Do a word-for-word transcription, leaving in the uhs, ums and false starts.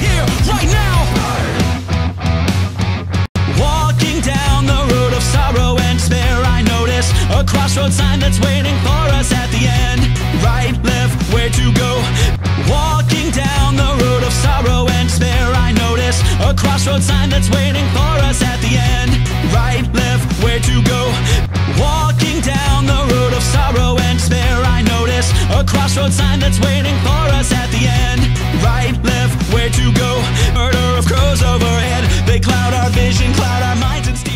here, right now. Walking down the road of sorrow and despair, I notice a crossroads sign that's waiting for us at the end. Right, left, where to go? Walking down the road of sorrow and despair, I notice a crossroads sign that's waiting for us at the end. Right, left, where to go? Walking down the road of sorrow and despair, I notice a crossroads sign that's waiting for us at the end. Right, left, where to go? Murder of crows overhead, they cloud our vision, cloud our minds and steal